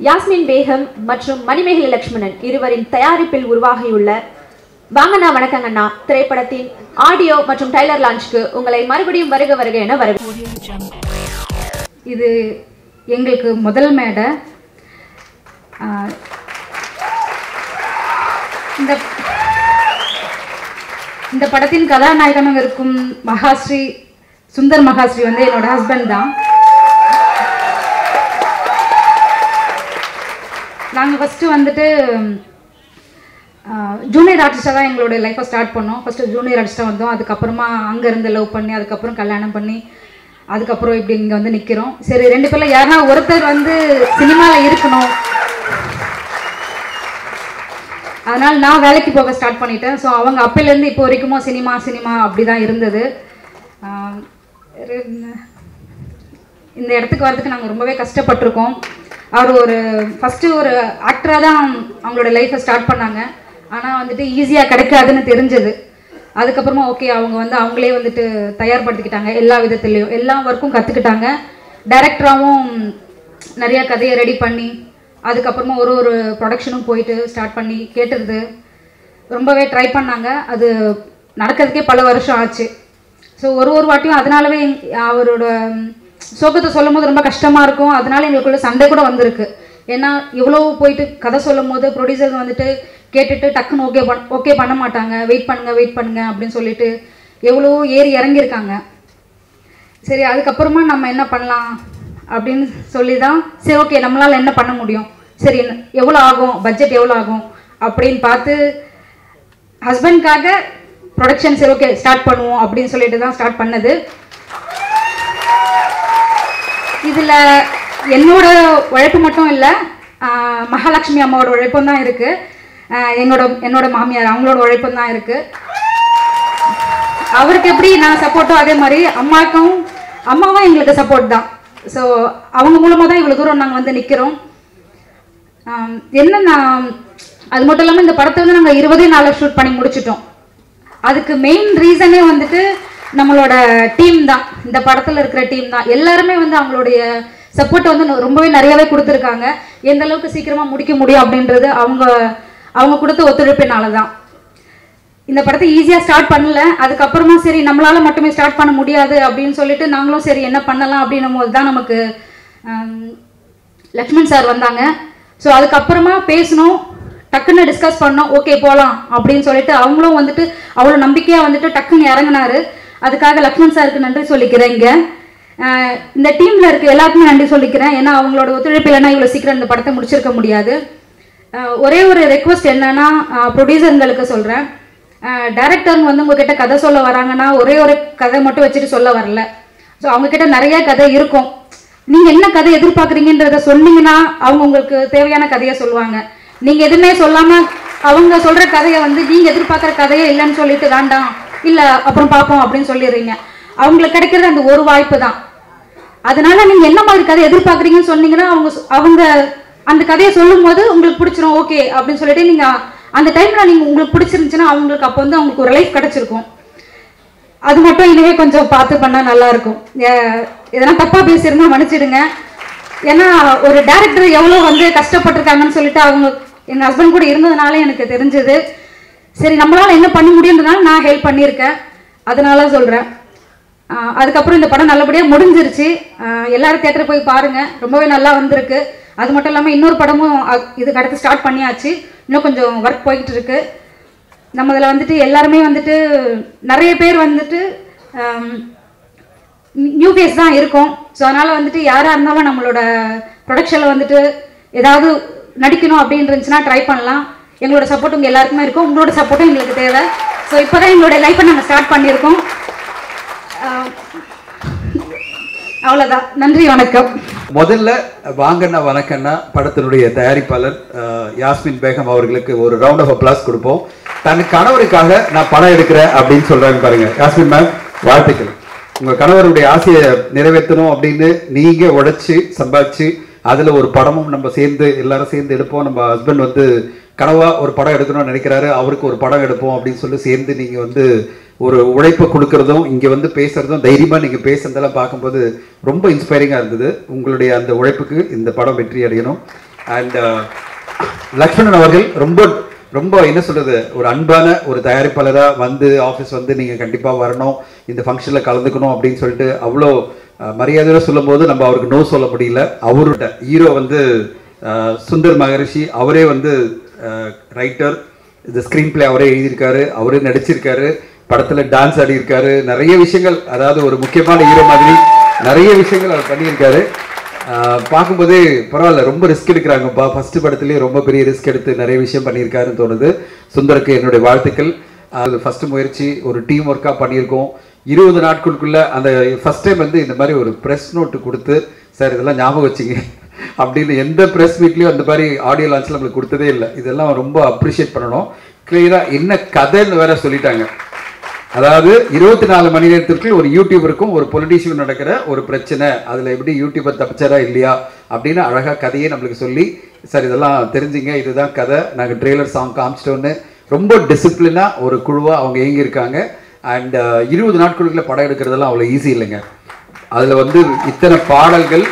யாஸ்மின் பேகம் மற்றும் மணிமேகலை லட்சுமணன் இருவரின் தயாரிப்பில் உருவாகியுள்ள வாங்கண்ணா வணக்கங்கண்ணா திரைப்படத்தின் ஆடியோ மற்றும் ட்ரைலர் லான்ச்சுக்கு உங்களை மறுபடியும் வருக வருக என வரவேற்கிறேன். இது எங்களுக்கு முதல் மேடை. இந்த படத்தின் கதாநாயகனாக இருக்கும் மகாஸ்ரீ சுந்தர் மகாஸ்ரீ வந்து என்னோட ஹஸ்பண்ட் தான். நாங்கள் ஃபஸ்ட்டு வந்துட்டு ஜூனியர் ஆர்டிஸ்டாக தான் எங்களோட லைஃப்பை ஸ்டார்ட் பண்ணோம். ஃபஸ்ட்டு ஜூனியர் ஆர்டிஸ்டாக வந்தோம். அதுக்கப்புறமா அங்கேருந்து லவ் பண்ணி அதுக்கப்புறம் கல்யாணம் பண்ணி அதுக்கப்புறம் இப்படி இங்கே வந்து நிற்கிறோம். சரி, ரெண்டு பேரில் யாருன்னா ஒருத்தர் வந்து சினிமாவில் இருக்கணும், அதனால் நான் வேலைக்கு போக ஸ்டார்ட் பண்ணிட்டேன். ஸோ அவங்க அப்போலேருந்து இப்போ வரைக்குமோ சினிமா அப்படி தான் இருந்தது. இந்த இடத்துக்கு வரதுக்கு நாங்கள் ரொம்பவே கஷ்டப்பட்டிருக்கோம். அவர் ஃபஸ்ட்டு ஒரு ஆக்டராக தான் அவங்களோட லைஃப்பை ஸ்டார்ட் பண்ணாங்க. ஆனால் வந்துட்டு ஈஸியாக கிடைக்காதுன்னு தெரிஞ்சது. அதுக்கப்புறமா ஓகே, அவங்க வந்து அவங்களே வந்துட்டு தயார்படுத்திக்கிட்டாங்க. எல்லா விதத்துலேயும் எல்லா ஒர்க்கும் கற்றுக்கிட்டாங்க. டைரக்டராகவும் நிறையா கதையை ரெடி பண்ணி அதுக்கப்புறமா ஒரு ப்ரொடக்ஷனும் போயிட்டு ஸ்டார்ட் பண்ணி கேட்டுருது ரொம்பவே ட்ரை பண்ணாங்க. அது நடக்கிறதுக்கே பல வருஷம் ஆச்சு. ஸோ ஒரு வாட்டியும் அதனாலவே அவரோட சோகத்தை சொல்லும் போது ரொம்ப கஷ்டமாக இருக்கும். அதனால எங்களுக்குள்ள சண்டை கூட வந்திருக்கு. ஏன்னா இவ்வளோ போயிட்டு கதை சொல்லும் போது ப்ரொடியூசர் வந்துட்டு கேட்டுட்டு டக்குன்னு ஓகே பண்ண மாட்டாங்க. வெயிட் பண்ணுங்க அப்படின்னு சொல்லிட்டு எவ்வளோ ஏறி இறங்கியிருக்காங்க. சரி, அதுக்கப்புறமா நம்ம என்ன பண்ணலாம் அப்படின்னு சொல்லி தான் சரி ஓகே நம்மளால் என்ன பண்ண முடியும், சரி எவ்வளோ ஆகும், பட்ஜெட் எவ்வளோ ஆகும் அப்படின்னு பார்த்து ஹஸ்பண்ட்காக ப்ரொடக்ஷன் சரி ஓகே ஸ்டார்ட் பண்ணுவோம் அப்படின்னு சொல்லிட்டு தான் ஸ்டார்ட் பண்ணது. இதில் என்னோட உழைப்பு மட்டும் இல்லை, மகாலட்சுமி அம்மாவோட உழைப்பும் தான் இருக்குது. என்னோட மாமியார் அவங்களோட உழைப்பும் தான் இருக்குது. அவருக்கு எப்படி நான் சப்போர்ட்டோ அதே மாதிரி அம்மாவும் எங்களுக்கு சப்போர்ட் தான். ஸோ அவங்க மூலமாக தான் இவ்வளோ தூரம் நாங்கள் வந்து நிற்கிறோம். என்னன்னா அது மட்டும் இல்லாமல் இந்த படத்தை வந்து நாங்கள் 20 நாளில் ஷூட் பண்ணி முடிச்சிட்டோம். அதுக்கு மெயின் ரீசனே வந்துட்டு நம்மளோட டீம் தான். இந்த படத்தில் இருக்கிற டீம் தான். எல்லாருமே வந்து அவங்களுடைய சப்போர்ட்டை வந்து ரொம்பவே நிறையவே கொடுத்துருக்காங்க. எந்த அளவுக்கு சீக்கிரமாக முடிக்க முடியும் அப்படின்றது அவங்க கொடுத்த ஒத்துழைப்பினால தான். இந்த படத்தை ஈஸியாக ஸ்டார்ட் பண்ணல. அதுக்கப்புறமா சரி நம்மளால் மட்டுமே ஸ்டார்ட் பண்ண முடியாது அப்படின்னு சொல்லிட்டு நாங்களும் சரி என்ன பண்ணலாம் அப்படின்னும் போது தான் நமக்கு லக்ஷ்மண் சார் வந்தாங்க. ஸோ அதுக்கப்புறமா பேசணும், டக்குன்னு டிஸ்கஸ் பண்ணோம், ஓகே போகலாம் அப்படின்னு சொல்லிட்டு அவங்களும் வந்துட்டு அவ்வளோ நம்பிக்கையாக வந்துட்டு டக்குன்னு இறங்கினாரு. அதுக்காக லக்ஷ்மண் சாருக்கு நன்றி சொல்லிக்கிறேன். இங்கே இந்த டீமில் இருக்க எல்லாருக்குமே நன்றி சொல்லிக்கிறேன். ஏன்னா அவங்களோட ஒத்துழைப்பு இல்லைன்னா இவ்வளோ சீக்கிரம் இந்த படத்தை முடிச்சிருக்க முடியாது. ஒரே ஒரு ரெக்வஸ்ட் என்னன்னா ப்ரொடியூசர்களுக்கு சொல்கிறேன், டைரக்டருங்க வந்து உங்ககிட்ட கதை சொல்ல வராங்கன்னா ஒரே ஒரு கதை மட்டும் வச்சுட்டு சொல்ல வரல. ஸோ அவங்கக்கிட்ட நிறைய கதை இருக்கும். நீங்கள் என்ன கதை எதிர்பார்க்குறீங்கன்றத சொன்னீங்கன்னா அவங்க உங்களுக்கு தேவையான கதையை சொல்லுவாங்க. நீங்கள் எதுவுமே சொல்லாமல் அவங்க சொல்கிற கதையை வந்து நீங்கள் எதிர்பார்க்குற கதையே இல்லைன்னு சொல்லிட்டு வேண்டாம் இல்லை அப்புறம் பார்ப்போம் அப்படின்னு சொல்லிடுறீங்க. அவங்களுக்கு கிடைக்கிறது அந்த ஒரு வாய்ப்பு தான். அதனால நீங்கள் என்ன மாதிரி கதை எதிர்பார்க்குறீங்கன்னு சொன்னீங்கன்னா அவங்க அந்த கதையை சொல்லும் போது உங்களுக்கு பிடிச்சிரும் ஓகே அப்படின்னு சொல்லிட்டு நீங்கள் அந்த டைமில் நீங்கள் உங்களுக்கு பிடிச்சிருந்துச்சுன்னா அவங்களுக்கு அப்போ வந்து அவங்களுக்கு ஒரு லைஃப் கிடச்சிருக்கும். அது மட்டும் இனிமே கொஞ்சம் பார்த்து பண்ணால் நல்லாயிருக்கும். எதனா தப்பாக பேசியிருந்தா மன்னிச்சிடுங்க. ஏன்னா ஒரு டைரக்டர் எவ்வளோ வந்து கஷ்டப்பட்டிருக்காங்கன்னு சொல்லிட்டு அவங்க எங்கள் ஹஸ்பண்ட் கூட இருந்ததுனால எனக்கு தெரிஞ்சது. சரி நம்மளால் என்ன பண்ண முடியுன்றதுனால நான் ஹெல்ப் பண்ணியிருக்கேன், அதனால சொல்கிறேன். அதுக்கப்புறம் இந்த படம் நல்லபடியாக முடிஞ்சிருச்சு. எல்லாரும் தியேட்டருக்கு போய் பாருங்கள், ரொம்பவே நல்லா வந்திருக்கு. அது மட்டும் இல்லாமல் இன்னொரு படமும் இதுக்கு அடுத்து ஸ்டார்ட் பண்ணியாச்சு. இன்னும் கொஞ்சம் ஒர்க் போய்கிட்டு இருக்கு. நம்ம இதில் வந்துட்டு எல்லாருமே வந்துட்டு நிறைய பேர் வந்துட்டு நியூ ஃபேஸ் தான் இருக்கும். ஸோ அதனால் வந்துட்டு யாராக இருந்தாலும் நம்மளோட ப்ரொடக்ஷனில் வந்துட்டு ஏதாவது நடிக்கணும் அப்படின்னு இருந்துச்சுன்னா ட்ரை பண்ணலாம். எங்களோட சப்போர்ட் உங்கள் எல்லாருக்குமே இருக்கும். உங்களோட சப்போர்ட்டும் எங்களுக்கு தேவை. ஸோ இப்போ தான் எங்களோட லைஃப்பை நாங்கள் ஸ்டார்ட் பண்ணியிருக்கோம். அவ்வளோதான். நன்றி, வணக்கம். முதல்ல வாங்கண்ணா வணக்கண்ணா படத்தினுடைய தயாரிப்பாளர் யாஸ்மின் பேகம் அவர்களுக்கு ஒரு ரவுண்ட் ஆஃப் அப்ளாஸ் கொடுப்போம். தன் கணவருக்காக நான் படம் எடுக்கிறேன் அப்படின்னு சொல்றாங்க பாருங்க. யாஸ்மின் மேம், வாழ்த்துக்கள். உங்க கணவருடைய ஆசையை நிறைவேற்றணும் அப்படின்னு நீங்க உழைச்சி சம்பாதிச்சு அதுல ஒரு படமும் நம்ம சேர்ந்து எல்லாரும் சேர்ந்து எடுப்போம். நம்ம ஹஸ்பண்ட் வந்து கனவா ஒரு படம் எடுக்கணும்னு நினைக்கிறாரு, அவருக்கு ஒரு படம் எடுப்போம் அப்படின்னு சொல்லி சேர்ந்து நீங்க வந்து ஒரு உழைப்பை கொடுக்கறதும் இங்கே வந்து பேசுறதும் தைரியமாக நீங்கள் பேசுறதெல்லாம் பார்க்கும்போது ரொம்ப இன்ஸ்பைரிங்காக இருந்தது. உங்களுடைய அந்த உழைப்புக்கு இந்த படம் வெற்றி அடையணும். அண்ட் லக்ஷ்மணன் அவர்கள் ரொம்ப ரொம்ப என்ன சொல்கிறது, ஒரு அன்பான ஒரு தயாரிப்பாளராக வந்து ஆஃபீஸ் வந்து நீங்கள் கண்டிப்பாக வரணும், இந்த ஃபங்க்ஷனில் கலந்துக்கணும் அப்படின்னு சொல்லிட்டு அவ்வளோ மரியாதையாக சொல்லும் போது நம்ம அவருக்கு நோ சொல்ல முடியல. அவரோட ஹீரோ வந்து சுந்தர் மகரிஷி, அவரே வந்து ரைட்டர், இந்த ஸ்க்ரீன் பிளே அவரே எழுதியிருக்காரு, அவரே நடிச்சிருக்காரு, படத்தில் டான்ஸ் ஆடியிருக்காரு, நிறைய விஷயங்கள், அதாவது ஒரு முக்கியமான ஹீரோ மாதிரி நிறைய விஷயங்கள் அவர் பண்ணியிருக்காரு. பார்க்கும்போதே பரவாயில்ல, ரொம்ப ரிஸ்க் எடுக்கிறாங்கப்பா, ஃபஸ்ட்டு படத்துலேயே ரொம்ப பெரிய ரிஸ்க் எடுத்து நிறைய விஷயம் பண்ணியிருக்காருன்னு தோணுது. சுந்தருக்கு என்னுடைய வாழ்த்துக்கள். அது ஃபஸ்ட்டு முயற்சி, ஒரு டீம் ஒர்க்காக பண்ணியிருக்கோம். 20 நாட்களுக்குள்ளே அந்த ஃபஸ்ட் டைம் வந்து இந்த மாதிரி ஒரு ப்ரெஸ் நோட்டு கொடுத்து, சார் இதெல்லாம் ஞாபகம் வச்சிங்க அப்படின்னு எந்த ப்ரெஸ் மீட்லேயும் அந்த மாதிரி ஆடியோ லான்ச்சில் நம்மளுக்கு கொடுத்ததே இல்லை. இதெல்லாம் ரொம்ப அப்ரிஷியேட் பண்ணணும். கிளியராக என்ன கதைன்னு வேற சொல்லிட்டாங்க. அதாவது 24 மணி நேரத்திற்குள் ஒரு யூடியூபருக்கும் ஒரு பொலிட்டீஷியன் நடக்கிற ஒரு பிரச்சனை, அதில் எப்படி யூடியூபர் தப்பிச்சாரா இல்லையா அப்படின்னு அழகாக கதையே நம்மளுக்கு சொல்லி, சார் இதெல்லாம் தெரிஞ்சுங்க, இதுதான் கதை, நாங்கள் ட்ரெய்லர் சாங் காமிச்சிட்டோன்னு ரொம்ப டிசிப்ளினாக ஒரு குழுவாக அவங்க இயங்கியிருக்காங்க. அண்ட் 20 நாட்களுக்குள்ள படம் எடுக்கிறதெல்லாம் அவ்வளோ ஈஸி இல்லைங்க. அதில் வந்து இத்தனை பாடல்கள்,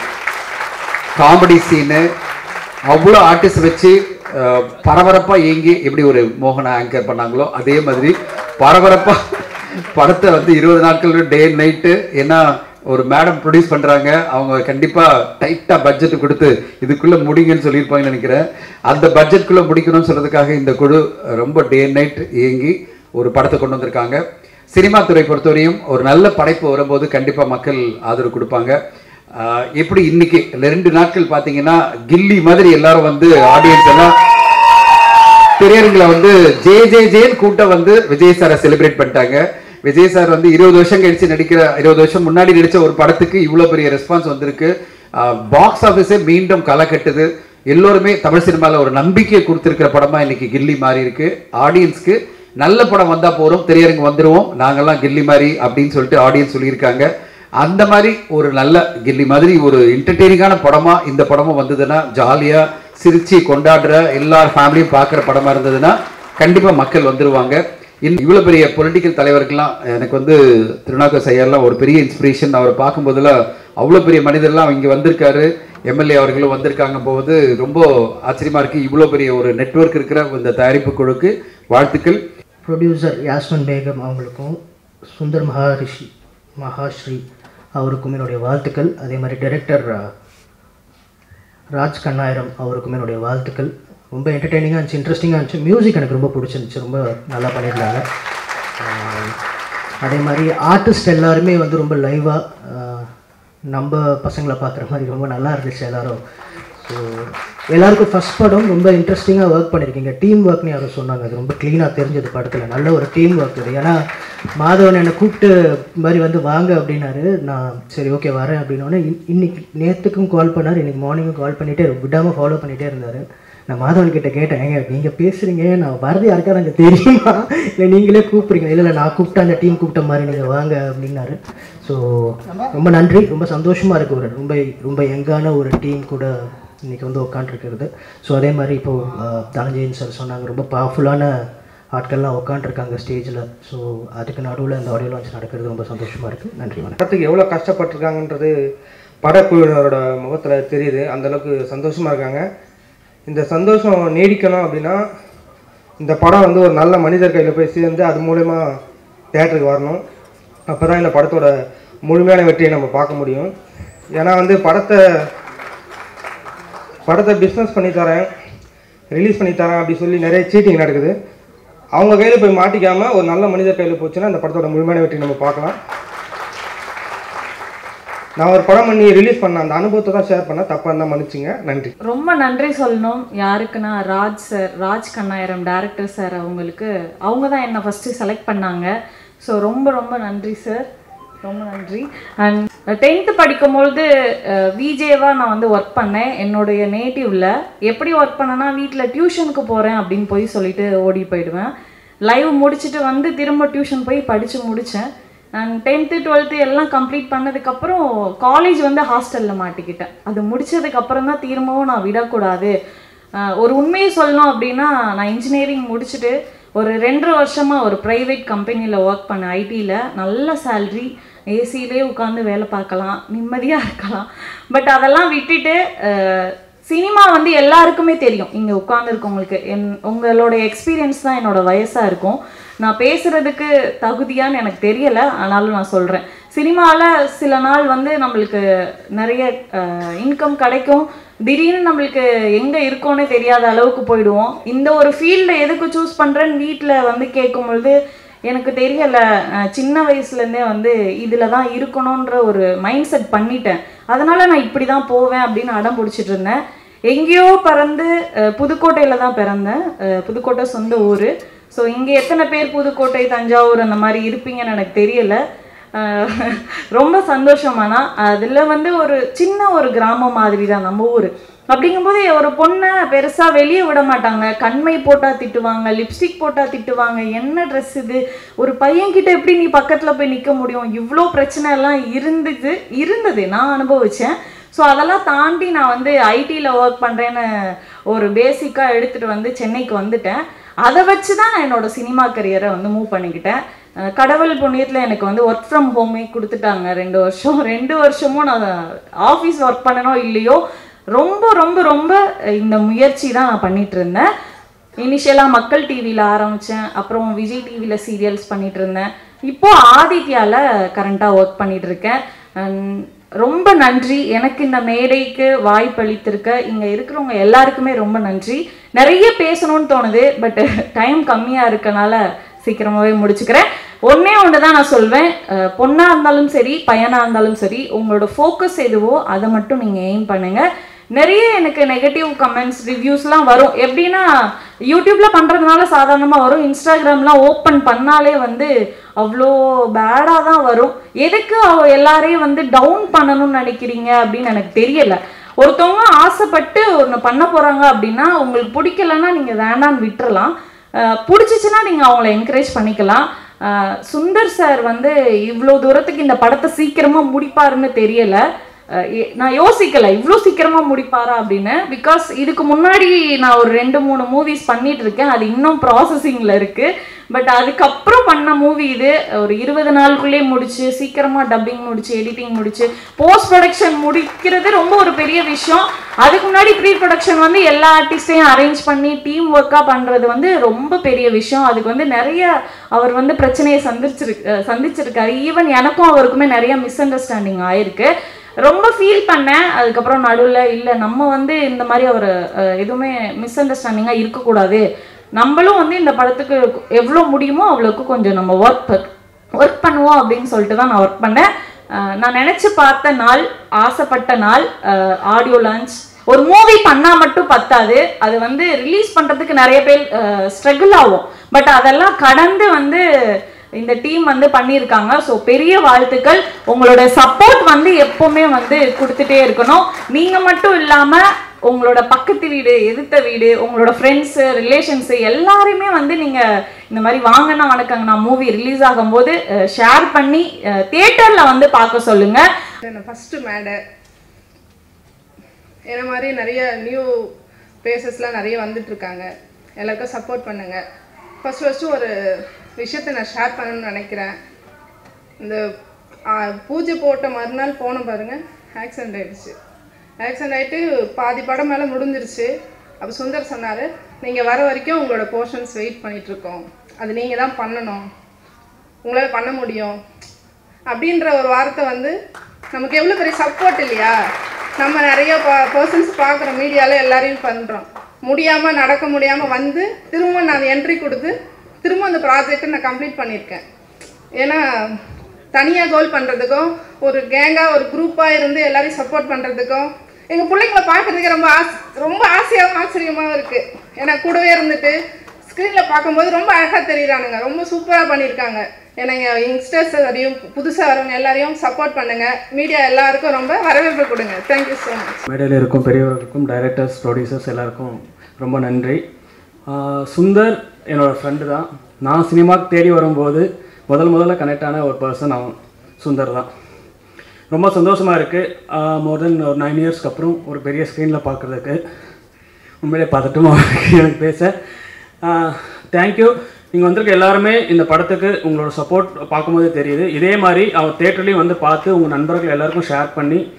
காமெடி சீனு, அவ்வளோ ஆர்டிஸ்ட் வச்சு பரபரப்பாக இயங்கி எப்படி ஒரு மோகனா ஆங்கர் பண்ணாங்களோ அதே மாதிரி பரபரப்பாக படத்தை வந்து 20 நாட்கள் டே அண்ட் நைட்டு. ஏன்னா ஒரு மேடம் ப்ரொடியூஸ் பண்ணுறாங்க, அவங்க கண்டிப்பாக டைட்டாக பட்ஜெட்டு கொடுத்து இதுக்குள்ளே முடிங்கன்னு சொல்லியிருப்பாங்கன்னு நினைக்கிறேன். அந்த பட்ஜெட்டுக்குள்ளே முடிக்கணும்னு சொல்கிறதுக்காக இந்த குழு ரொம்ப டே அண்ட் நைட் இயங்கி ஒரு படத்தை கொண்டு வந்திருக்காங்க. சினிமா துறை பொறுத்தவரையும் ஒரு நல்ல படைப்பு வரும்போது கண்டிப்பாக மக்கள் ஆதரவு கொடுப்பாங்க. எப்படி இன்னைக்கு 2 நாட்கள் பார்த்தீங்கன்னா கில்லி மாதிரி எல்லாரும் வந்து ஆடியன்ஸ் எல்லாம் திரையரங்கில் வந்து ஜேன்னு கூட்டம் வந்து விஜய் சாரை செலிப்ரேட் பண்ணிட்டாங்க. விஜய் சார் வந்து 20 வருஷம் கழிச்சு நடிக்கிற, 20 வருஷம் முன்னாடி நடித்த ஒரு படத்துக்கு இவ்வளோ பெரிய ரெஸ்பான்ஸ் வந்திருக்கு. பாக்ஸ் ஆஃபீஸே மீண்டும் களை கட்டுது. எல்லோருமே தமிழ் சினிமாவில் ஒரு நம்பிக்கையை கொடுத்துருக்கிற படமாக இன்னைக்கு கில்லி மாறி இருக்கு. ஆடியன்ஸ்க்கு நல்ல படம் வந்தால் போகிறோம், திரையரங்கு வந்துடுவோம், நாங்கள்லாம் கில்லி மாதிரி அப்படின்னு சொல்லிட்டு ஆடியன்ஸ் சொல்லியிருக்காங்க. அந்த மாதிரி ஒரு நல்ல கில்லி மாதிரி ஒரு என்டர்டெய்னிங்கான படமாக இந்த படமும் வந்ததுன்னா, ஜாலியாக சிரித்து கொண்டாடுற எல்லார் ஃபேமிலியும் பார்க்குற படமாக இருந்ததுன்னா கண்டிப்பாக மக்கள் வந்துடுவாங்க. இவ்வளோ பெரிய பொலிட்டிக்கல் தலைவருக்கெல்லாம் எனக்கு வந்து திருநாவுக்கரசு ஐயாரெலாம் ஒரு பெரிய இன்ஸ்பிரேஷன். அவரை பார்க்கும்போதெல்லாம் அவ்வளோ பெரிய மனிதர்லாம் இங்கே வந்திருக்காரு, எம்எல்ஏ அவர்களும் வந்திருக்காங்க போது ரொம்ப ஆச்சரியமாக இருக்குது. இவ்வளோ பெரிய ஒரு நெட்வொர்க் இருக்கிற இந்த தயாரிப்பு குழுக்கு வாழ்த்துக்கள். ப்ரொடியூசர் யாஸ்மின் பேகம் அவங்களுக்கும் சுந்தர் மகாஸ்ரீ அவருக்கும் என்னுடைய வாழ்த்துக்கள். அதே மாதிரி டைரக்டர் ராஜ் கண்ணாயிரம் அவருக்கும் என்னுடைய வாழ்த்துக்கள். ரொம்ப என்டர்டெய்னிங்காக இருந்துச்சு, இன்ட்ரெஸ்டிங்காக இருந்துச்சு. மியூசிக் எனக்கு ரொம்ப பிடிச்சிருந்துச்சு, ரொம்ப நல்லா பண்ணியிருந்தாங்க. அதே மாதிரி ஆர்டிஸ்ட் எல்லாருமே வந்து ரொம்ப லைவாக நம்ம பசங்களை பார்க்குற மாதிரி ரொம்ப நல்லா இருந்துச்சு எல்லோரும். ஸோ எல்லாருக்கும் ஃபஸ்ட் படம் ரொம்ப இன்ட்ரெஸ்டிங்காக ஒர்க் பண்ணியிருக்கீங்க. டீம் ஒர்க்னு யாரும் சொன்னாங்க, அது ரொம்ப க்ளீனாக தெரிஞ்சது படத்தில். நல்ல ஒரு டீம் ஒர்க் இது. ஏன்னா மாதவன் என்னை கூப்பிட்டு மாதிரி வந்து வாங்க அப்படின்னாரு. நான் சரி ஓகே வரேன் அப்படின்னோடனே இன்னைக்கு நேற்றுக்கும் கால் பண்ணார், இன்றைக்கி மார்னிங்கும் கால் பண்ணிகிட்டே விடாமல் ஃபாலோ பண்ணிகிட்டே இருந்தார். நான் மாதவன் கிட்டே கேட்டேன், ஏங்க நீங்கள் பேசுகிறீங்க, நான் வரது யாருக்கா எனக்கு தெரியுமா, இல்லை நீங்களே கூப்பிட்றீங்க? இல்லை நான் கூப்பிட்டேன், அந்த டீம் கூப்பிட்ட மாதிரி நீங்கள் வாங்க அப்படின்னாரு. ஸோ ரொம்ப நன்றி, ரொம்ப சந்தோஷமாக இருக்குது. ஒரு ரொம்ப ரொம்ப யங்கான ஒரு டீம் கூட இன்றைக்கி வந்து உட்காண்ட்ருக்கிறது. ஸோ அதே மாதிரி இப்போது தனஞ்சயன் சார் சொன்னாங்க, ரொம்ப பவர்ஃபுல்லான ஆட்கள்லாம் உட்காண்ட்ருக்காங்க ஸ்டேஜில். ஸோ அதுக்கு நடுவில் இந்த ஆடியோ லான்ச் நடக்கிறது ரொம்ப சந்தோஷமாக இருக்குது. நன்றி. படத்துக்கு எவ்வளோ கஷ்டப்பட்டுருக்காங்கன்றது படக்குழுவினரோட முகத்தில் தெரியுது. அந்தளவுக்கு சந்தோஷமாக இருக்காங்க. இந்த சந்தோஷம் நீடிக்கணும் அப்படின்னா இந்த படம் வந்து ஒரு நல்ல மனிதர் கையில் போய் சேர்ந்து அது மூலமா தியேட்டருக்கு வரணும். அப்போ தான் இந்த படத்தோட முழுமையான வெற்றியை நம்ம பார்க்க முடியும். ஏன்னா வந்து படத்தை பிஸ்னஸ் பண்ணித்தரேன், ரிலீஸ் பண்ணித்தரேன் அப்படி சொல்லி நிறைய சீட்டிங் நடக்குது. அவங்க கையில் போய் மாட்டிக்காமல் ஒரு நல்ல மனிதர் கையில் போச்சுன்னா இந்த படத்தோட முழுமையான வெற்றி நம்ம பார்க்கலாம். நான் ஒரு படம் பண்ணி ரிலீஸ் பண்ண அந்த அனுபவத்தை தான் ஷேர் பண்ண, தப்பாக இருந்தால் மன்னிச்சுங்க. நன்றி. ரொம்ப நன்றி சொல்லணும். யாருக்குன்னா ராஜ் கண்ணாயிரம் டைரக்டர் சார், அவங்க தான் என்னை ஃபஸ்ட்டு செலக்ட் பண்ணாங்க. ஸோ ரொம்ப ரொம்ப நன்றி சார், ரொம்ப நன்றி. அண்ட் 10th படிக்கும்பொழுது விஜேவாக நான் வந்து ஒர்க் பண்ணேன் என்னுடைய நேட்டிவில். எப்படி ஒர்க் பண்ணேன்னா, வீட்டில் டியூஷனுக்கு போகிறேன் அப்படின்னு போய் சொல்லிட்டு ஓடி போயிடுவேன். லைவ் முடிச்சுட்டு வந்து திரும்ப டியூஷன் போய் படித்து முடித்தேன். நான் 10th 12th எல்லாம் கம்ப்ளீட் பண்ணதுக்கப்புறம் காலேஜ் வந்து ஹாஸ்டலில் மாட்டிக்கிட்டேன். அது முடித்ததுக்கப்புறம் தான் திரும்பவும் நான் விடக்கூடாது. ஒரு உண்மையை சொல்லணும் அப்படின்னா, நான் இன்ஜினியரிங் முடிச்சுட்டு ஒரு 2.5 வருஷமாக ஒரு ப்ரைவேட் கம்பெனியில் ஒர்க் பண்ணேன். ஐடியில் நல்ல சேல்ரி, ஏசியிலே உட்காந்து வேலை பார்க்கலாம், நிம்மதியாக இருக்கலாம். பட் அதெல்லாம் விட்டுட்டு சினிமா வந்து எல்லாருக்குமே தெரியும், இங்கே உட்காந்துருக்கவங்களுக்கு உங்களோட எக்ஸ்பீரியன்ஸ் தான் என்னோட வயசாக இருக்கும். நான் பேசுகிறதுக்கு தகுதியான்னு எனக்கு தெரியலை, ஆனாலும் நான் சொல்கிறேன். சினிமாவில் சில நாள் வந்து நம்மளுக்கு நிறைய இன்கம் கிடைக்கும், திடீர்னு நம்மளுக்கு எங்கே இருக்கோன்னே தெரியாத அளவுக்கு போயிடுவோம். இந்த ஒரு ஃபீல்டை எதுக்கு சூஸ் பண்ணுறேன்னு வீட்டில் வந்து கேட்கும் பொழுது எனக்கு தெரியலை, சின்ன வயசுலேருந்தே வந்து இதில் தான் இருக்கணுன்ற ஒரு மைண்ட் செட் பண்ணிட்டேன். அதனால் நான் இப்படி தான் போவேன் அப்படின்னு அடம் பிடிச்சிட்டு இருந்தேன். எங்கேயோ பிறந்து புதுக்கோட்டையில் தான் பிறந்தேன். புதுக்கோட்டை சொந்த ஊர். ஸோ இங்கே எத்தனை பேர் புதுக்கோட்டை, தஞ்சாவூர் அந்த மாதிரி இருப்பீங்கன்னு எனக்கு தெரியலை. ரொம்ப சந்தோஷமானா அதில் வந்து ஒரு சின்ன ஒரு கிராமம் மாதிரி தான் நம்ம ஊர். அப்படிங்கும்போது ஒரு பொண்ணை பெருசாக வெளியே விட மாட்டாங்க, கண்மை போட்டால் திட்டுவாங்க, லிப்ஸ்டிக் போட்டால் திட்டுவாங்க, என்ன ட்ரெஸ் இது, ஒரு பையன்கிட்ட எப்படி நீ பக்கத்தில் போய் நிற்க முடியும், இவ்வளோ பிரச்சனை எல்லாம் இருந்தது நான் அனுபவித்தேன். ஸோ அதெல்லாம் தாண்டி நான் வந்து ஐடியில் ஒர்க் பண்ணுறேன்னு ஒரு பேசிக்காக எடுத்துகிட்டு வந்து சென்னைக்கு வந்துட்டேன். அதை வச்சு தான் நான் என்னோடய சினிமா கரியரை வந்து மூவ் பண்ணிக்கிட்டேன். கடவுள் புண்ணியத்தில் எனக்கு வந்து ஒர்க் ஃப்ரம் ஹோமே கொடுத்துட்டாங்க 2 வருஷம். 2 வருஷமும் நான் ஆஃபீஸ் ஒர்க் பண்ணனோ இல்லையோ ரொம்ப ரொம்ப ரொம்ப இந்த முயற்சி தான் நான் பண்ணிகிட்டு இருந்தேன். இனிஷியலாக மக்கள் டிவியில் ஆரம்பித்தேன், அப்புறம் விஜய் டிவியில் சீரியல்ஸ் பண்ணிகிட்டு இருந்தேன், இப்போது ஆதித்யாவில் கரண்ட்டாக ஒர்க் பண்ணிகிட்ருக்கேன். ரொம்ப நன்றி எனக்கு இந்த மேடைக்கு வாய்ப்பளித்திருக்க இங்கே இருக்கிறவங்க எல்லாருக்குமே ரொம்ப நன்றி. நிறைய பேசணும்னு தோணுது, பட் டைம் கம்மியாக இருக்கனால சீக்கிரமாகவே முடிச்சுக்கிறேன். ஒன்றே ஒன்று தான் நான் சொல்வேன், பொண்ணாக இருந்தாலும் சரி பையனாக இருந்தாலும் சரி உங்களோட ஃபோக்கஸ் எதுவோ அதை மட்டும் நீங்கள் எய்ம் பண்ணுங்கள். நிறைய எனக்கு நெகட்டிவ் கமெண்ட்ஸ் ரிவ்யூஸ்லாம் வரும். எப்படின்னா யூடியூப்பில் பண்ணுறதுனால சாதாரணமாக வரும், இன்ஸ்டாகிராம்லாம் ஓப்பன் பண்ணாலே வந்து அவ்வளோ பேடாக தான் வரும். எதுக்கு எல்லாரையும் வந்து டவுன் பண்ணணும்னு நினைக்கிறீங்க அப்படின்னு எனக்கு தெரியலை. ஒருத்தவங்க ஆசைப்பட்டு ஒன்று பண்ண போகிறாங்க அப்படின்னா உங்களுக்கு பிடிக்கலன்னா நீங்கள் வேண்டான்னு விட்டுறலாம், பிடிச்சிச்சின்னா நீங்கள் அவங்கள என்கரேஜ் பண்ணிக்கலாம். சுந்தர் சார் வந்து இவ்வளோ தூரத்துக்கு இந்த படத்தை சீக்கிரமாக முடிப்பாருன்னு தெரியலை. நான் யோசிக்கலை இவ்வளோ சீக்கிரமாக முடிப்பாரா அப்படின்னு. பிகாஸ் இதுக்கு முன்னாடி நான் ஒரு 2-3 மூவிஸ் பண்ணிட்டு இருக்கேன், அது இன்னும் ப்ராசஸிங்கில் இருக்குது. பட் அதுக்கப்புறம் பண்ண மூவி இது ஒரு 20 நாளுக்குள்ளேயே முடிச்சு, சீக்கிரமாக டப்பிங் முடிச்சு, எடிட்டிங் முடிச்சு, போஸ்ட் ப்ரொடக்ஷன் முடிக்கிறது ரொம்ப ஒரு பெரிய விஷயம். அதுக்கு முன்னாடி ப்ரீ ப்ரொடக்ஷன் வந்து எல்லா ஆர்டிஸ்டையும் அரேஞ்ச் பண்ணி டீம் ஒர்க்காக பண்ணுறது வந்து ரொம்ப பெரிய விஷயம். அதுக்கு வந்து நிறைய அவர் வந்து பிரச்சனையை சந்திச்சிருக்காரு. ஈவன் எனக்கும் அவருக்குமே நிறைய மிஸ் அண்டர்ஸ்டாண்டிங் ஆயிருக்கு. ரொம்ப ஃபீல் பண்ணேன். அதுக்கப்புறம் நடுவில் இல்லை நம்ம வந்து இந்த மாதிரி அவர் எதுவுமே மிஸ் அண்டர்ஸ்டாண்டிங்காக இருக்கக்கூடாது, நம்மளும் வந்து இந்த படத்துக்கு எவ்வளோ முடியுமோ அவ்வளோக்கு கொஞ்சம் நம்ம ஒர்க் பண்ணுவோம் அப்படின்னு சொல்லிட்டு தான் நான் ஒர்க் பண்ணேன். நான் நினச்சி பார்த்த நாள், ஆசைப்பட்ட நாள் ஆடியோ லான்ச். ஒரு மூவி பண்ணால் மட்டும் பத்தாது, அது வந்து ரிலீஸ் பண்ணுறதுக்கு நிறைய பேர் ஸ்ட்ரகிள் ஆகும். பட் அதெல்லாம் கடந்து வந்து இந்த டீம் வந்து பண்ணியிருக்காங்க. ஸோ பெரிய வாழ்த்துக்கள். உங்களோட சப்போர்ட் வந்து எப்போவுமே வந்து கொடுத்துட்டே இருக்கணும். நீங்கள் மட்டும் இல்லாமல் உங்களோட பக்கத்து வீடு, எதிர்த்த வீடு, உங்களோட ஃப்ரெண்ட்ஸு, ரிலேஷன்ஸு எல்லாருமே வந்து நீங்கள் இந்த மாதிரி வாங்கன்னா வணக்கங்கண்ணா மூவி ரிலீஸ் ஆகும்போது ஷேர் பண்ணி தியேட்டரில் வந்து பார்க்க சொல்லுங்கள். ஃபஸ்ட்டு மேடை என்ன மாதிரி நிறைய நியூ பேசஸ்லாம் நிறைய வந்துட்டுருக்காங்க, எல்லாருக்கும் சப்போர்ட் பண்ணுங்கள். ஃபஸ்ட்டு ஒரு விஷயத்தை நான் ஷேர் பண்ணணும்னு நினைக்கிறேன். இந்த பூஜை போட்ட மறுநாள் போன பாருங்கள், ஆக்சிடெண்ட் ஆகிடுச்சு. ஆக்சிடெண்ட் ஆகிட்டு பாதி படம் மேலே முடிஞ்சிருச்சு. அப்போ சுந்தர் சொன்னார், நீங்கள் வர வரைக்கும் உங்களோட போர்ஷன்ஸ் வெயிட் பண்ணிகிட்ருக்கோம், அது நீங்கள் தான் பண்ணணும், உங்களால் பண்ண முடியும் அப்படின்ற ஒரு வார்த்தை வந்து நமக்கு எவ்வளோ பெரிய சப்போர்ட் இல்லையா. நம்ம நிறைய பர்சன்ஸ் பார்க்குறோம், மீடியாவில் எல்லாரையும் பண்ணுறோம், முடியாமல் நடக்க முடியாமல் வந்து திரும்ப நான் என்ட்ரி கொடுத்து திரும்ப அந்த ப்ராஜெக்டை நான் கம்ப்ளீட் பண்ணியிருக்கேன். ஏன்னா தனியாக கோல் பண்ணுறதுக்கும் ஒரு கேங்காக ஒரு குரூப்பாக இருந்து எல்லாரையும் சப்போர்ட் பண்ணுறதுக்கும் எங்கள் பிள்ளைங்களை பார்க்குறதுக்கு ரொம்ப ஆசையாகவும் ஆச்சரியமாகவும் இருக்குது. ஏன்னா கூடவே இருந்துட்டு ஸ்க்ரீனில் பார்க்கும்போது ரொம்ப அழகாக தெரியுறானுங்க, ரொம்ப சூப்பராக பண்ணியிருக்காங்க. ஏன்னா யங்ஸ்டர்ஸ் எல்லாரையும் புதுசாக வரவங்க எல்லாரையும் சப்போர்ட் பண்ணுங்கள், மீடியா எல்லாருக்கும் ரொம்ப வரவேற்பு கொடுங்க. Thank you so much. மேடையில் இருக்கும் பெரியவர்களுக்கும், டைரக்டர்ஸ், ப்ரொடியூசர்ஸ் எல்லாருக்கும் ரொம்ப நன்றி. சுந்தர் என்னோடய ஃப்ரெண்டு தான். நான் சினிமாவுக்கு தேடி வரும்போது முதல்ல கனெக்ட் ஆன ஒரு பர்சன் அவன் சுந்தர் தான். ரொம்ப சந்தோஷமாக இருக்குது. மோர் தென் ஒரு 9 இயர்ஸ்க்கு அப்புறம் ஒரு பெரிய ஸ்க்ரீனில் பார்க்குறதுக்கு உண்மையிலே பார்த்துட்டும் எனக்கு பேச தேங்க்யூ. நீங்கள் வந்திருக்க எல்லாருமே இந்த படத்துக்கு உங்களோட சப்போர்ட் பார்க்கும்போதே தெரியுது. இதே மாதிரி அவர் தேட்டர்லேயும் வந்து பார்த்து உங்கள் நண்பர்கள் எல்லாருக்கும் ஷேர் பண்ணி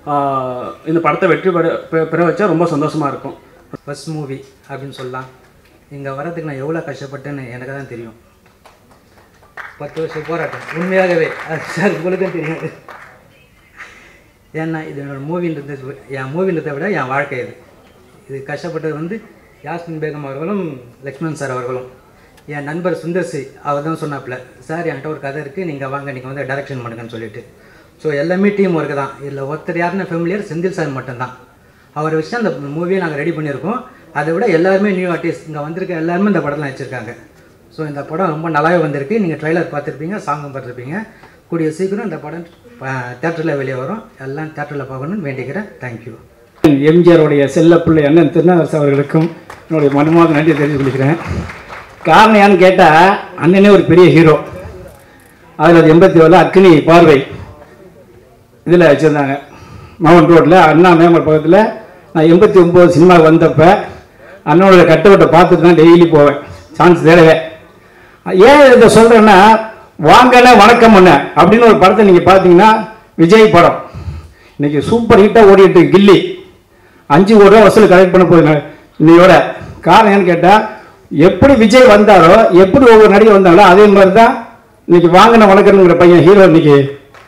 இந்த படத்தை வெற்றி பெற வச்சா ரொம்ப சந்தோஷமாக இருக்கும். ஃபர்ஸ்ட் மூவி அப்படின்னு சொல்லலாம். இங்கே வரதுக்கு நான் எவ்வளோ கஷ்டப்பட்டேன்னு எனக்கு தான் தெரியும். 10 வருஷம் போராட்டம் உண்மையாகவே அது சார் உங்களுக்கும் தெரியாது. ஏன்னா இது என்னோடய மூவின்றது என் மூவின்றதை விட என் வாழ்க்கை இது கஷ்டப்பட்டது வந்து யாஸ்மின் பேகம் அவர்களும் லக்ஷ்மண் சார் அவர்களும். என் நண்பர் சுந்தர்சி அவர் தான் சொன்னாப்புல, சார் என்கிட்ட ஒரு கதை இருக்குது, நீங்கள் வாங்க, நீங்கள் வந்து டைரக்ஷன் பண்ணுங்கன்னு சொல்லிட்டு. ஸோ எல்லாமே டீம் ஒர்க்கு தான். இதில் ஒருத்தர் யாருன்னா ஃபெமிலியர் செந்தில் சார் மட்டும்தான். அவரை வச்சு அந்த மூவியை நாங்கள் ரெடி பண்ணியிருக்கோம். அதை விட எல்லாருமே நியூ ஆர்டிஸ்ட் இங்கே வந்திருக்க எல்லாருமே இந்த படம்லாம் வச்சுருக்காங்க. ஸோ இந்த படம் ரொம்ப நல்லாவே வந்திருக்கு. நீங்கள் ட்ரைலர் பார்த்துருப்பீங்க, சாங்கும் பார்த்துருப்பீங்க. கூடிய சீக்கிரம் இந்த படம் தேட்டரில் வெளியே வரும். எல்லாம் தேட்டரில் பார்க்கணுன்னு வேண்டிக்கிறேன். தேங்க்யூ. எம்ஜிஆருடைய செல்லப்பிள்ளை அண்ணன் திருநாவுக்கரசு அவர்களுக்கும் என்னுடைய மனமார்ந்த நன்றி தெரிவித்து கொள்கிறேன். காரணம் ஏன்னு கேட்டால், அண்ணனே ஒரு பெரிய ஹீரோ. அதில் 87 அக்னி பார்வை இதில் வச்சுருந்தாங்க மவுண்ட் ரோட்டில் அண்ணா மேம்பர் பக்கத்தில். நான் 89 சினிமாவுக்கு வந்தப்போ அண்ணனோட கட்டவட்டை பார்த்துட்டு தான் டெய்லி போவேன், சான்ஸ் தேடவே. ஏன் இதை சொல்கிறேன்னா, வாங்கண்ணே வணக்கம் அண்ணே அப்படின்னு ஒரு படத்தை நீங்கள் பார்த்தீங்கன்னா, விஜய் படம் இன்றைக்கி சூப்பர் ஹிட்டாக ஓடிட்டு கில்லி 5 கோடி ரூபா வசூல் கலெக்ட் பண்ண போகுது இன்னையோட. காரணம் ஏன்னு கேட்டால், எப்படி விஜய் வந்தாரோ, எப்படி ஒவ்வொரு நடிகை வந்தாங்களோ அதே மாதிரி தான் இன்னைக்கு வாங்கின வணக்கம்ங்கிற பையன் ஹீரோ இன்னைக்கு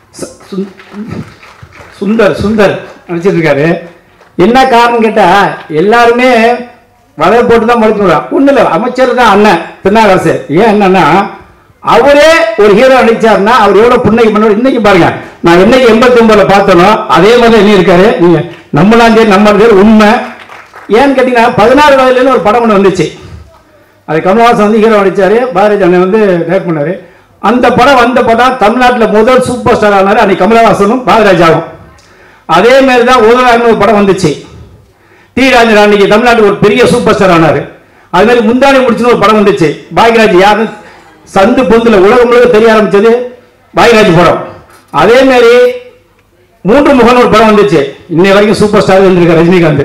சுந்தர் நடிச்சிட்டு இருக்காரு. என்ன காரணம் கேட்டால், எல்லாருமே வலையை போட்டு தான் மறுத்துடுவான். ஒன்றும் இல்லை, அமைச்சர் தான் அண்ணன் திருநாவுக்கரசு. ஏன் என்னன்னா, அவரே ஒரு ஹீரோ நடிச்சாருன்னா அவர் எவ்வளோ புண்ணைக்கு பண்ண. இன்னைக்கு பாருங்க, நான் என்னைக்கு 89 பார்த்தனோ அதே மாதிரி என்ன இருக்காரு. நீங்க நம்மளாம் சரி நம்ம உண்மை. ஏன்னு கேட்டீங்கன்னா, 16 வயதுலேருந்து ஒரு படம் ஒன்று வந்துச்சு. அது கமலஹாசன் வந்து ஹீரோ நடிச்சாரு, பாரதி அண்ணன் வந்து டைரக்ட் பண்ணாரு. அந்த படம் வந்த படம் தமிழ்நாட்டில் முதல் சூப்பர் ஸ்டார் ஆனாரு அன்னைக்கு கமலஹாசனும் பாரதிராஜாவும். அதே மாதிரி தான் ஒரு படம் வந்துச்சு. டி ராஜன் அன்னைக்கு தமிழ்நாட்டுக்கு ஒரு பெரிய சூப்பர் ஸ்டார் ஆனாரு. அது மாதிரி முந்தானி முடிச்சுன்னு ஒரு படம் வந்துச்சு. பாக்யராஜ் யாரு சந்து பொந்துல உலகம் முழுக்க தெரிய ஆரம்பிச்சது பாக்யராஜ் படம். அதே மாதிரி 3 முகன் ஒரு படம் வந்துச்சு, இன்னை வரைக்கும் சூப்பர் ஸ்டார் இருந்திருக்க ரஜினிகாந்த்.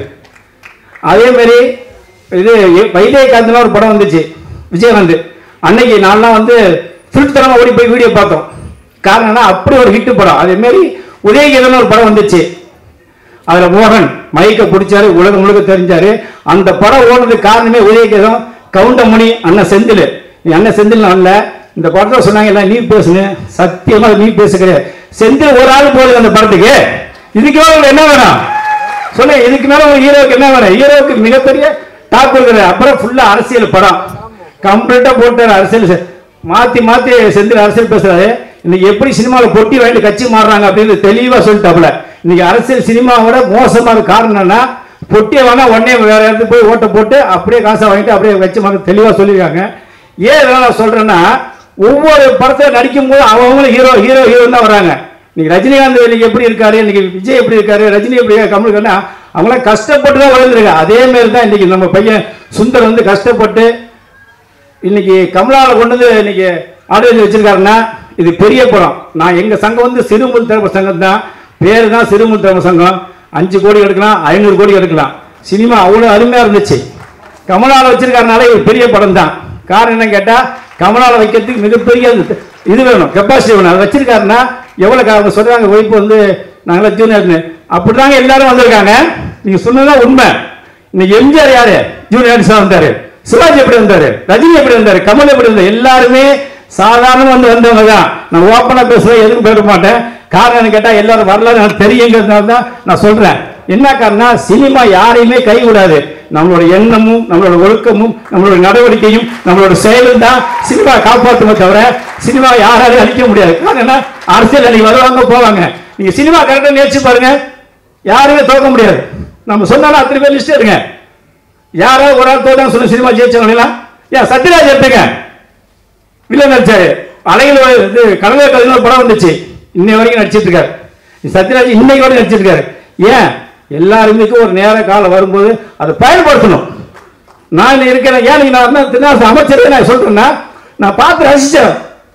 அதே மாதிரி இது வைஜயகாந்த் ஒரு படம் வந்துச்சு விஜயகாந்த். அன்னைக்கு நான்லாம் வந்து திருத்தரமா ஓடி போய் வீடியோ பார்த்தோம். காரணம்னா அப்படி ஒரு ஹிட் படம். அதே மாதிரி உதயகீதன் ஒரு படம் வந்துச்சு. அதுல மோகன் மைக்க பிடிச்சாரு, உலகம் முழுக்க தெரிஞ்சாரு. அந்த படம் ஓடுறதுக்கு காரணமே உதயகீதம், கவுண்டமணி, அண்ணன் செந்தில். நீ அண்ணன் செந்தில் அல்ல, இந்த படத்தை சொன்னாங்க எல்லாம் நீ பேசுங்க, சத்தியமா நீ பேசுகிற செந்தில் ஒரு ஆள் போகுது அந்த படத்துக்கு. இதுக்கு மேல என்ன வேணும் சொல்ல? இதுக்கு மேல ஒரு ஹீரோவுக்கு என்ன வேணும்? ஹீரோவுக்கு மிகப்பெரிய டாப் இருக்கிற. அப்புறம் ஃபுல்லா அரசியல் படம் கம்ப்ளீட்டா போட்டாரு. அரசியல் மாத்தி மாத்தி செந்தில் அரசியல் பேசுறாரு. இன்னைக்கு எப்படி சினிமாவில் பொட்டி வாங்கி கட்சி மாறுறாங்க அப்படின்னு தெளிவா சொல்லிட்டாப்புல. இன்னைக்கு அரசியல் சினிமாவோட மோசமான காரணம் என்னன்னா, பொட்டியை வாங்க உடனே வேற இடத்துக்கு போய் ஓட்ட போட்டு அப்படியே காசை வாங்கிட்டு அப்படியே வச்சு மாற தெளிவா சொல்லியிருக்காங்க. ஏன் நான் சொல்றேன்னா, ஒவ்வொரு படத்தை நடிக்கும் போது அவங்களும் ஹீரோ ஹீரோ ஹீரோ தான் வராங்க. இன்னைக்கு ரஜினிகாந்த் இன்னைக்கு எப்படி இருக்காரு, இன்னைக்கு விஜய் எப்படி இருக்காரு, ரஜினி எப்படி கமல் இருக்காருன்னா அவங்களாம் கஷ்டப்பட்டு தான் வளர்ந்துருக்காங்க. அதே மாதிரி தான் இன்னைக்கு நம்ம பையன் சுந்தர் வந்து கஷ்டப்பட்டு இன்னைக்கு கமலாவில் கொண்டு வந்து இன்னைக்கு ஆடியன்ஸ் வச்சிருக்காருன்னா இது பெரிய படம். நான் எங்க சங்கம் வந்து சிறுமுல் திரைப்பட சங்கம் தான், பேரு தான் சிறுமுல் திரைப்பட சங்கம். 5 கோடி எடுக்கலாம், 500 கோடி எடுக்கலாம். சினிமா அவ்வளோ அருமையா இருந்துச்சு. கமலாவில் வச்சிருக்காருனால இது பெரிய படம் தான். காரணம் என்ன கேட்டா, கமலாவில் வைக்கிறதுக்கு மிகப்பெரிய இது வேணும், கெப்பாசிட்டி வேணும். அதை வச்சிருக்காருன்னா எவ்வளவு அவங்க சொல்றாங்க, ஒய்ப்பு வந்து நாங்களாம் ஜூனியர்னு அப்படிதாங்க எல்லாரும் வந்திருக்காங்க. நீங்க சொன்னதான் உண்மை. இன்னைக்கு எம்ஜிஆர் யாரு ஜூனியர் வந்தாரு, சிவாஜி எப்படி வந்தாரு, ரஜினி எப்படி வந்தாரு, கமல் எப்படி வந்தாரு, எல்லாருமே சாதாரண வந்தவங்க தான். நான் ஓப்பனா பேசுறேன், எதுவும் பேச மாட்டேன். காரணம் கேட்டா எல்லாரும் வரலாறு எனக்கு தெரியுங்கிறதுனால தான் நான் சொல்றேன். என்ன காரணம், சினிமா யாரையுமே கைவிடாது. நம்மளோட எண்ணமும் நம்மளோட ஒழுக்கமும் நம்மளோட நடவடிக்கையும் நம்மளோட செயலும் தான் சினிமா காப்பாற்றுமே தவிர சினிமா யாராலையும் அழிக்க முடியாது. காரணம் அரசியல் அன்னைக்கு வருவாங்க போவாங்க. நீங்க சினிமா கரெக்டாக நேர்ச்சி பாருங்க, யாருமே தோக்க முடியாது. நம்ம சொன்னாலும் அத்தனை பேர் லிஸ்ட் எடுங்க. யாராவது ஒரு ஆள் தோட்டம் சொல்ல சினிமா ஜெயிச்சவங்களா? ஏன் சத்யராஜ் எடுத்துங்க, வில்ல நடிச்சாரு. அலைகள் இது கடலை கதைன்னு ஒரு படம் வந்துச்சு, இன்னை வரைக்கும் நடிச்சிட்டு இருக்காரு. சத்யராஜ் இன்னைக்கு வரைக்கும் நடிச்சிட்டு இருக்காரு. ஏன் எல்லாருமே ஒரு நேர காலம் வரும்போது அதை பயன்படுத்தணும். நான் இருக்கிறேன். ஏன் நான் அமைச்சர் நான் சொல்றேன்னா, நான் பார்த்து ரசிச்சேன்.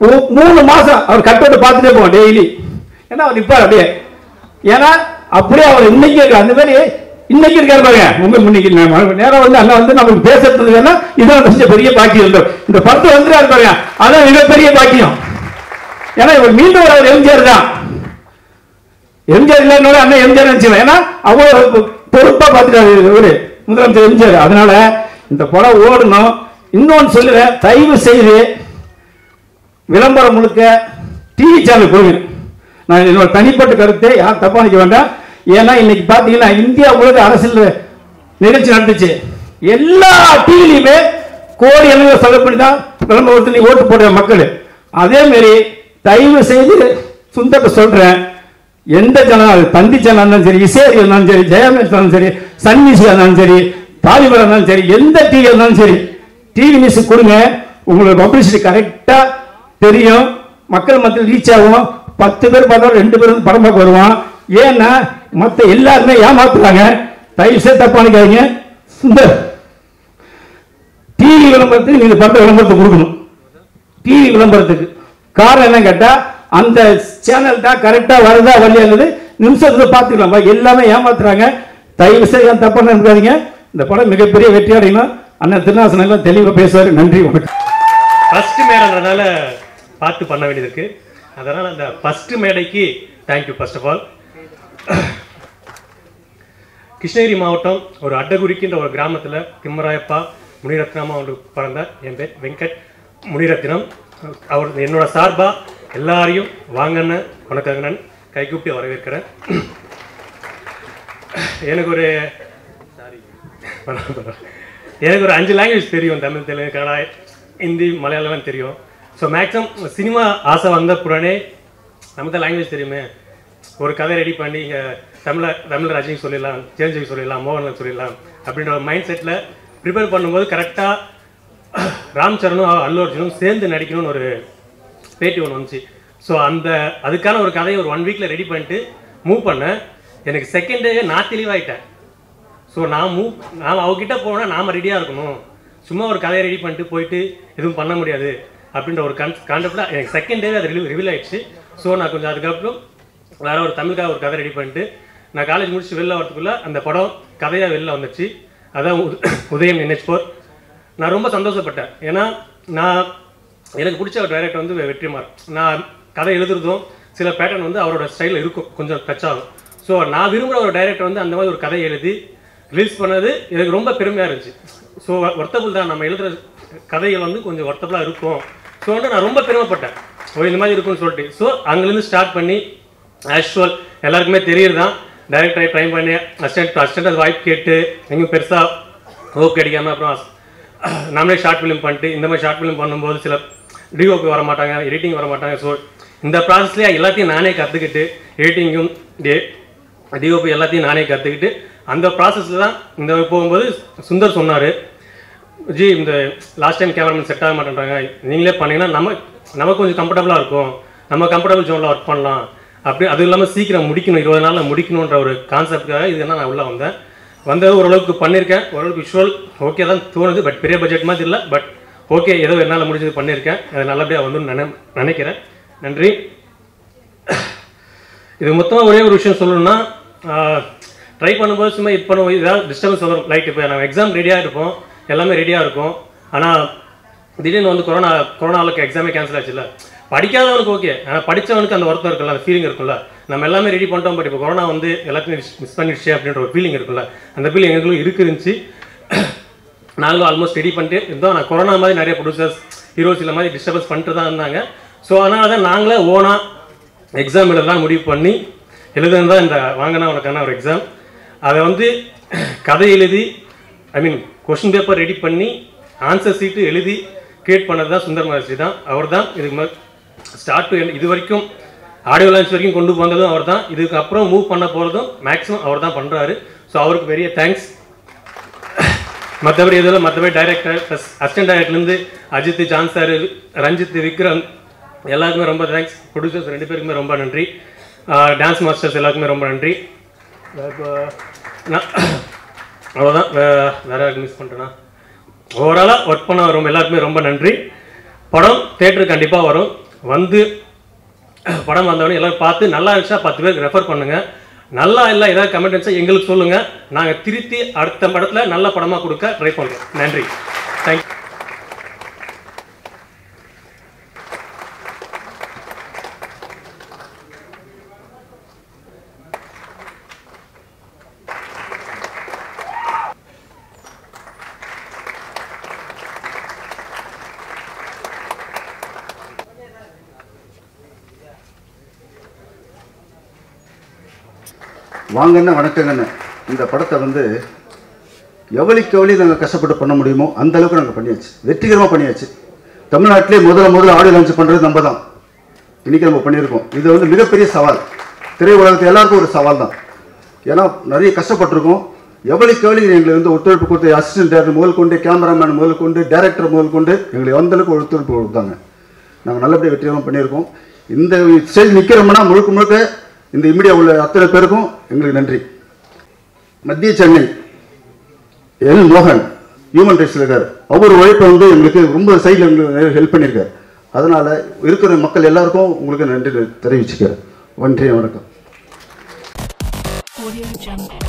3 மாசம் அவர் கட்டோட்டு பார்த்துட்டே போவேன் டெய்லி. ஏன்னா அவர் நிற்பார் அப்படியே. ஏன்னா அப்படியே அவர் இன்னைக்கு இருக்கார். அந்த மாதிரி இன்னைக்கு இருக்காரு பாருங்க. மும்பை முன்னிக்கு நேரம் வந்து அண்ணா வந்து நமக்கு பேசுறது வேணா இதான் பெரிய பாக்கியம் இருந்தோம். இந்த படத்தை வந்துருக்காரு பாருங்க, அதான் மிகப்பெரிய பாக்கியம். ஏன்னா இவர் மீண்டும் ஒரு எம்ஜிஆர் தான். எம்ஜிஆர் இல்லைன்னோட அண்ணன் எம்ஜிஆர் நினைச்சுக்கலாம். ஏன்னா அவ்வளோ பொறுப்பாக பார்த்துட்டாரு இவரு முதலமைச்சர் எம்ஜிஆர். அதனால இந்த படம் ஓடணும். இன்னொன்று சொல்லுவேன், தயவு செய்து விளம்பரம் முழுக்க டிவி சேனல் கொடுங்க. நான் என்னோட தனிப்பட்ட கருத்தை யார் தப்பா நினைக்க வேண்டாம். ஏன்னா இன்னைக்கு பார்த்தீங்கன்னா இந்தியா முழுக்க அரசியல் நிகழ்ச்சி நடந்துச்சு. எல்லா டிவிலையுமே கோடி அளவில் செலவு பண்ணி தான் விளம்பரத்தில் நீ ஓட்டு போடுற மக்கள். அதே மாதிரி தயவு செய்து சுந்தர சொல்றேன், எந்த சேனல், தந்தி சேனல் இருந்தாலும் சரி, இசை இருந்தாலும் சரி, ஜெயமே இருந்தாலும் சரி, சன் நியூஸ் இருந்தாலும் சரி, பாலிமர் இருந்தாலும் சரி, எந்த டிவி இருந்தாலும் சரி, டிவி நியூஸ் கொடுங்க. உங்களோட பப்ளிசிட்டி கரெக்டா தெரியும், மக்கள் மத்தியில் ரீச் ஆகும். 10 பேர் பார்த்தா 2 பேர் படம் பார்க்க வருவான். ஏன்னா மற்ற எல்லாருமே ஏமாத்துறாங்க. தயவு செய்து தப்பானிக்காதீங்க. சுந்தர் டிவி விளம்பரத்துக்கு நீங்க படத்தை விளம்பரத்தை கொடுக்கணும். டிவி விளம்பரத்துக்கு காரணம் என்ன கேட்டா, அந்த சேனல் தான் கரெக்டா வருதா வரலையாங்கிறது நிமிஷத்துல பார்த்துக்கலாம். எல்லாமே ஏமாத்துறாங்க. தயவு செய்து தப்பா நினைக்காதீங்க. இந்த படம் மிகப்பெரிய வெற்றி அடையணும். அண்ணன் திருநாசன் எல்லாம் தெளிவாக பேசுவார். நன்றி, வணக்கம். ஃபர்ஸ்ட் மேடைன்றதுனால பார்த்து பண்ண வேண்டியது இருக்கு. அதனால அந்த ஃபர்ஸ்ட் மேடைக்கு thank you. First of all, Krishnagiri மாவட்டம் ஒரு அட்டகுறிக்கின்ற ஒரு கிராமத்தில் திம்மராயப்பா முனிரத்னமா அவருக்கு பிறந்தார். என் பேர் வெங்கட் முனிரத்னம். அவர் என்னோட சார்பாக எல்லாரையும் வாங்கன்னு வணக்கங்கண்ணன் கைகூப்பி வரவேற்கிறேன். எனக்கு ஒரு 5 லாங்குவேஜ் தெரியும். தமிழ், தெலுங்கு, கன்னடா, ஹிந்தி, மலையாளம்லாம் தெரியும். ஸோ மேக்ஸிமம் சினிமா ஆசை வந்த உடனே நம்ம தான் லாங்குவேஜ் தெரியுமே, ஒரு கதை ரெடி பண்ணி இங்கே தமிழ் ரஜினிக்கு சொல்லிடலாம், சேஞ்சுக்கு சொல்லிடலாம், மோகன்லால் சொல்லிடலாம் அப்படின்ற ஒரு மைண்ட் செட்டில் ப்ரிப்பேர் பண்ணும்போது கரெக்டாக ராம் சரணும் அல்லு அர்ஜுனும் சேர்ந்து நடிக்கணும்னு ஒரு பேட்டி ஒன்று வந்துச்சு. ஸோ அதுக்கான ஒரு கதையை ஒரு 1 வீக்கில் ரெடி பண்ணிட்டு மூவ் பண்ணேன். எனக்கு செகண்ட் டே நான் தெளிவாயிட்டேன். ஸோ நான் அவகிட்ட போனால் நாம் ரெடியாக இருக்கணும், சும்மா ஒரு கதையை ரெடி பண்ணிட்டு போயிட்டு எதுவும் பண்ண முடியாது அப்படின்ற ஒரு கான்செப்டில் எனக்கு செகண்ட் டேவே அது ரிவீல் ஆயிடுச்சு. ஸோ நான் கொஞ்சம் அதுக்கப்புறம் வேறு ஒரு தமிழுக்காக ஒரு கதை ரெடி பண்ணிட்டு நான் காலேஜ் முடிச்சு வெளில வரதுக்குள்ளே அந்த படம் கதையாக வெளில வந்துச்சு. அதான் உதயம் NH4. நான் ரொம்ப சந்தோஷப்பட்டேன். ஏன்னா எனக்கு பிடிச்ச ஒரு டைரக்டர் வந்து வெற்றிமாறன். நான் கதை எழுதுறதும் சில பேட்டர்ன் வந்து அவரோட ஸ்டைலில் இருக்கும், கொஞ்சம் டச் ஆகும். ஸோ நான் விரும்புகிற ஒரு டைரக்டர் வந்து அந்த மாதிரி ஒரு கதை எழுதி ரிலீஸ் பண்ணது எனக்கு ரொம்ப பெருமையாக இருந்துச்சு. ஸோ ஒர்த்தபுள் தான், நம்ம எழுதுகிற கதைகள் வந்து கொஞ்சம் ஒர்த்தபுளாக இருக்கும். ஸோ வந்து நான் ரொம்ப பெருமைப்பட்டேன், இந்த மாதிரி இருக்கும்னு சொல்லிட்டு. ஸோ அங்கேருந்து ஸ்டார்ட் பண்ணி ஆக்சுவல் எல்லாருக்குமே தெரியுது தான், டைரக்டரை ட்ரை பண்ணி அசிஸ்டன்ட் அது வாய்ப்பு கேட்டு எங்கேயும் பெருசாக ஹோப் கிடைக்காம அப்புறம் நம்மளே ஷார்ட் ஃபிலிம் பண்ணிட்டு இந்த மாதிரி ஷார்ட் ஃபிலிம் பண்ணும்போது சில டிஓபி வர மாட்டாங்க, எடிட்டிங் வர மாட்டாங்க. ஸோ இந்த ப்ராசஸ்லேயே எல்லாத்தையும் நானே கற்றுக்கிட்டு, எடிட்டிங்கும் டிஓபி எல்லாத்தையும் நானே கற்றுக்கிட்டு அந்த ப்ராசஸில் தான் இந்த போகும்போது சுந்தர் சொன்னார், ஜி இந்த லாஸ்ட் டைம் கேமராமேன் செட் ஆக மாட்டேன்றாங்க, நீங்களே பண்ணிங்கன்னா நமக்கு கொஞ்சம் கம்ஃபர்டபுளாக இருக்கும், நம்ம கம்ஃபர்டபுள் ஜோனில் ஒர்க் பண்ணலாம் அப்படி. அது இல்லாமல் சீக்கிரம் முடிக்கணும், 20 நாளில் முடிக்கணுன்ற ஒரு கான்செப்டுக்காக இது என்ன நான் உள்ளே வந்தது. ஓரளவுக்கு பண்ணியிருக்கேன், ஓரளவுக்கு விஷுவல் ஓகே தான் தோணுது. பட் பெரிய பட்ஜெட் மாதிரி இல்லை, பட் ஓகே ஏதோ என்னால் முடிஞ்சது பண்ணியிருக்கேன். அது நல்லபடியாக வந்து நினைக்கிறேன். நன்றி. இது மொத்தமாக ஒரே ஒரு விஷயம் சொல்லணும்னா, ட்ரை பண்ணும்போது சும்மா இப்போ ஏதாவது டிஸ்டர்பன்ஸ் வரும். லைக் இப்போ நம்ம எக்ஸாம் ரெடியாக இருப்போம், எல்லாமே ரெடியாக இருக்கும். ஆனால் திடீர்னு வந்து கொரோனாவுக்கு எக்ஸாமே கேன்சல் ஆச்சுல்ல. படிக்காதவனுக்கு ஓகே, ஆனால் படித்தவனுக்கு அந்த ஒர்த்தம் இருக்குல்ல, அந்த ஃபீலிங் இருக்குல்ல. நம்ம எல்லாமே ரெடி பண்ணிட்டோம், பட் இப்போ கொரோனா வந்து எல்லாத்தையும் மிஸ் பண்ணிடுச்சு அப்படின்ற ஒரு ஃபீலிங் இருக்குல்ல. அந்த ஃபீலிங் எங்களுக்கும் இருந்துச்சு. நாங்களும் ஆல்மோஸ்ட் ரெடி பண்ணிட்டு இருந்தோம். நான் கொரோனா மாதிரி நிறைய ப்ரொடியூசர்ஸ் ஹீரோஸ் இல்லை மாதிரி டிஸ்டர்பன்ஸ் பண்ணிட்டு தான் இருந்தாங்க. ஸோ அதனால தான் நாங்களே ஓனாக எக்ஸாம் எழுதலாம் முடிவு பண்ணி எழுதுனது தான் இந்த வாங்கினா உனக்கான ஒரு எக்ஸாம். அதை வந்து கதை எழுதி கொஷின் பேப்பர் ரெடி பண்ணி ஆன்சர் சீட்டு எழுதி கிரியேட் பண்ணது தான் சுந்தர் மகர்ஷி தான். அவர் தான் இதுக்கு ஸ்டார்ட் டு இது வரைக்கும் ஆடியோ லான்ச் வரைக்கும் கொண்டு வந்ததும் அவர் தான். இதுக்கப்புறம் மூவ் பண்ண போகிறதும் மேக்ஸிமம் அவர் தான் பண்ணுறாரு. ஸோ அவருக்கு பெரிய தேங்க்ஸ். மற்றபடி இதில் டைரக்டர் ப்ளஸ் அசிஸ்டன்ட் டைரக்டர்லேருந்து அஜித், ஜான் சார், ரஞ்சித், விக்ரம் எல்லாருக்குமே ரொம்ப தேங்க்ஸ். ப்ரொடியூசர்ஸ் 2 பேருக்குமே ரொம்ப நன்றி. டான்ஸ் மாஸ்டர்ஸ் எல்லாருக்குமே ரொம்ப நன்றி. அவ்வளோதான், வேறு யாருக்கு மிஸ் பண்ணுறேன்னா ஓவராலாக ஒர்க் பண்ண வரும் எல்லாருக்குமே ரொம்ப நன்றி. படம் தேட்டருக்கு கண்டிப்பாக வரும். வந்து படம் வந்தவொடனே எல்லோரும் பார்த்து நல்லா இருந்துச்சா 10 பேருக்கு ரெஃபர் பண்ணுங்கள். நல்லா இல்லை ஏதாவது கமெண்ட்ஸை எங்களுக்கு சொல்லுங்கள். நாங்கள் திருத்தி அடுத்த படத்தில் நல்ல படமாக கொடுக்க ட்ரை பண்ணுறோம். நன்றி, தேங்க்யூ. வாங்கண்ணா வணக்கங்கண்ணா இந்த படத்தை வந்து எவ்வளோக்கு நாங்கள் கஷ்டப்பட்டு பண்ண முடியுமோ அந்த அளவுக்கு நாங்கள் பண்ணியாச்சு, வெற்றிகரமாக பண்ணியாச்சு. தமிழ்நாட்டிலே முதல்ல ஆடியோ லான்ச் பண்ணுறது நம்ம தான், இன்றைக்கி நம்ம பண்ணியிருக்கோம். இது வந்து மிகப்பெரிய சவால், திரை உலகத்து எல்லாருக்கும் ஒரு சவால் தான். ஏன்னா நிறைய கஷ்டப்பட்டிருக்கோம். எவ்வளோக்கு எங்களுக்கு வந்து ஒத்துழைப்பு கொடுத்து அசிஸ்டன்ட் டேரக்டர் முதல் கொண்டு, கேமராமேன் முதல் கொண்டு, டேரக்டர் முதல் கொண்டு எங்களுக்கு அந்தளவுக்கு ஒத்துழைப்பு கொடுத்தாங்க. நாங்கள் நல்லபடியாக வெற்றிகரமாக பண்ணியிருக்கோம். இந்த ஸ்டேஜ் நிற்கிறோம்னா முழுக்க இந்த மீடியா உள்ள அத்தனை பேருக்கும் எங்களுக்கு நன்றி. மத்திய சென்னை எல் மோகன் ஹியூமன் ரைட்ஸில் இருக்கார். அவர் உழைப்பை வந்து எங்களுக்கு ரொம்ப சைடில் எங்களுக்கு ஹெல்ப் பண்ணியிருக்கார். அதனால் இருக்கிற மக்கள் எல்லாருக்கும் உங்களுக்கு நன்றி தெரிவிச்சுக்கிறேன். நன்றி, வணக்கம்.